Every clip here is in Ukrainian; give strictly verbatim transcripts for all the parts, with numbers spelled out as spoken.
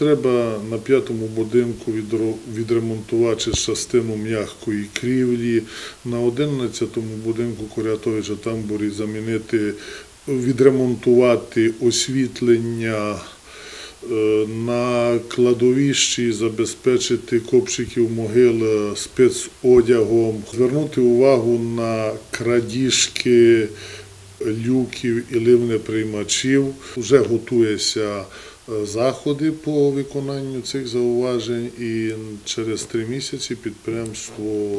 треба на п'ятому будинку відремонтувати частину м'якої крівлі, на одинадцятому будинку Курятовича Тамбурі замінити, відремонтувати освітлення, на кладовищі забезпечити копчиків могил спецодягом, звернути увагу на крадіжки люків і ливнеприймачів. Вже готуються заходи по виконанню цих зауважень, і через три місяці підприємство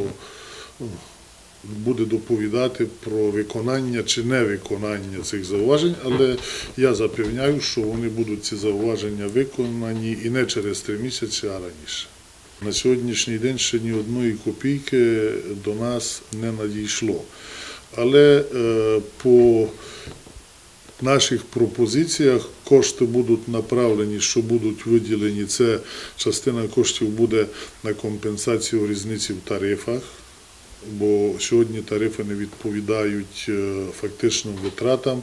буде доповідати про виконання чи невиконання цих зауважень, але я запевняю, що вони будуть, ці зауваження, виконані і не через три місяці, а раніше. На сьогоднішній день ще ні одної копійки до нас не надійшло. Але по наших пропозиціях кошти будуть направлені, що будуть виділені. Це частина коштів буде на компенсацію різниці в тарифах, бо сьогодні тарифи не відповідають фактичним витратам.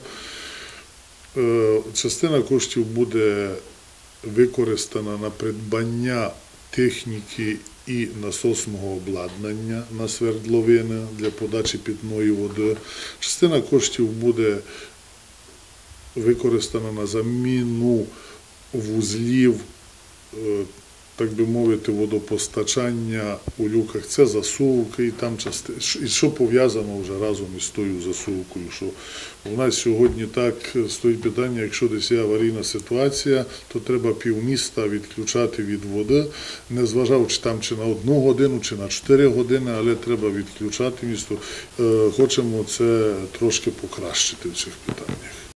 Частина коштів буде використана на придбання техніки і насосного обладнання на свердловини для подачі питної води. Частина коштів буде використана на заміну вузлів, так би мовити, водопостачання у люках. Це засувки, і там частина, і що пов'язано вже разом із тою засувкою. Що у нас сьогодні так стоїть питання, якщо десь є аварійна ситуація, то треба півміста відключати від води, не зважаючи там чи на одну годину, чи на чотири години, але треба відключати місто. Хочемо це трошки покращити в цих питаннях.